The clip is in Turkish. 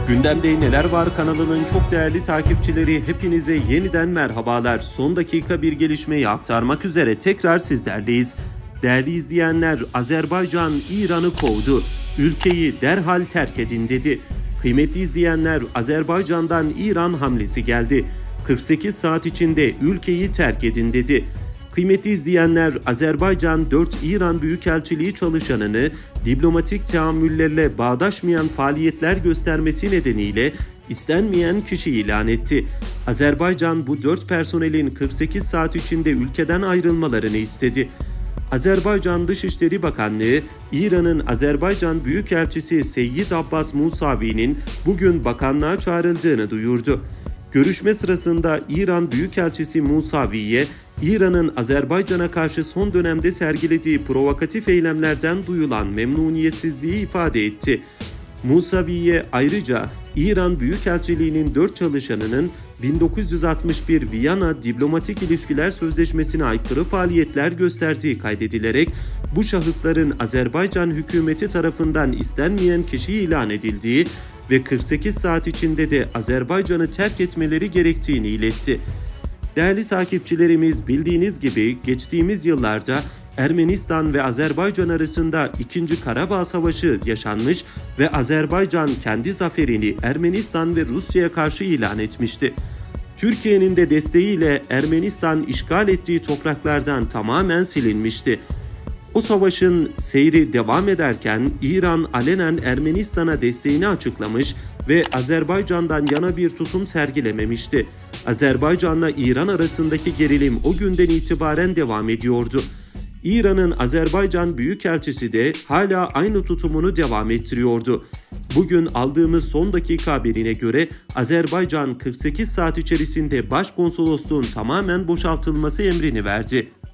Gündemde Neler Var kanalının çok değerli takipçileri, hepinize yeniden merhabalar. Son dakika bir gelişmeyi aktarmak üzere tekrar sizlerleyiz. Değerli izleyenler, Azerbaycan İran'ı kovdu. Ülkeyi derhal terk edin dedi. Kıymetli izleyenler, Azerbaycan'dan İran hamlesi geldi. 48 saat içinde ülkeyi terk edin dedi. Kıymetli izleyenler, Azerbaycan 4 İran Büyükelçiliği çalışanını diplomatik teamüllerle bağdaşmayan faaliyetler göstermesi nedeniyle istenmeyen kişi ilan etti. Azerbaycan bu 4 personelin 48 saat içinde ülkeden ayrılmalarını istedi. Azerbaycan Dışişleri Bakanlığı, İran'ın Azerbaycan Büyükelçisi Seyyid Abbas Musavi'nin bugün bakanlığa çağrıldığını duyurdu. Görüşme sırasında İran Büyükelçisi Musavi'ye İran'ın Azerbaycan'a karşı son dönemde sergilediği provokatif eylemlerden duyulan memnuniyetsizliği ifade etti. Musavi'ye ayrıca İran Büyükelçiliği'nin 4 çalışanının 1961 Viyana Diplomatik İlişkiler Sözleşmesi'ne aykırı faaliyetler gösterdiği kaydedilerek bu şahısların Azerbaycan hükümeti tarafından istenmeyen kişi ilan edildiği ve 48 saat içinde de Azerbaycan'ı terk etmeleri gerektiğini iletti. Değerli takipçilerimiz, bildiğiniz gibi geçtiğimiz yıllarda Ermenistan ve Azerbaycan arasında 2. Karabağ Savaşı yaşanmış ve Azerbaycan kendi zaferini Ermenistan ve Rusya'ya karşı ilan etmişti. Türkiye'nin de desteğiyle Ermenistan işgal ettiği topraklardan tamamen silinmişti. O savaşın seyri devam ederken İran alenen Ermenistan'a desteğini açıklamış ve Azerbaycan'dan yana bir tutum sergilememişti. Azerbaycan'la İran arasındaki gerilim o günden itibaren devam ediyordu. İran'ın Azerbaycan Büyükelçisi de hala aynı tutumunu devam ettiriyordu. Bugün aldığımız son dakika haberine göre Azerbaycan 48 saat içerisinde başkonsolosluğun tamamen boşaltılması emrini verdi.